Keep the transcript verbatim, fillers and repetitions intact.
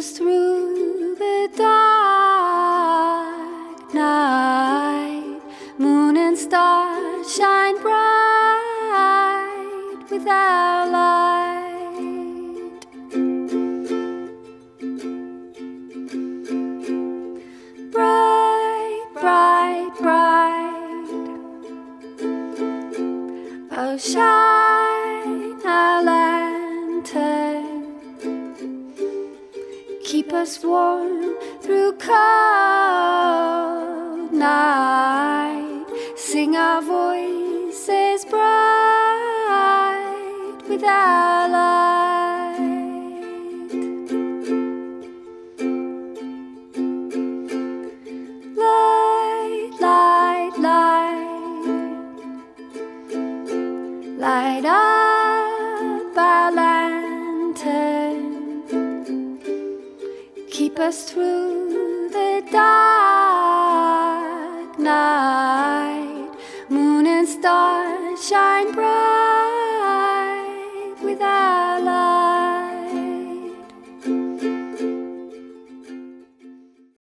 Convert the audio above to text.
us through the dark night. Moon and stars shine bright with our light. Bright, bright, bright. Oh, shine our lantern. Keep us warm through cold night. Sing our voices bright with our light. Light, light, light. Light up our lantern. Keep us through the dark night. Moon and stars shine bright.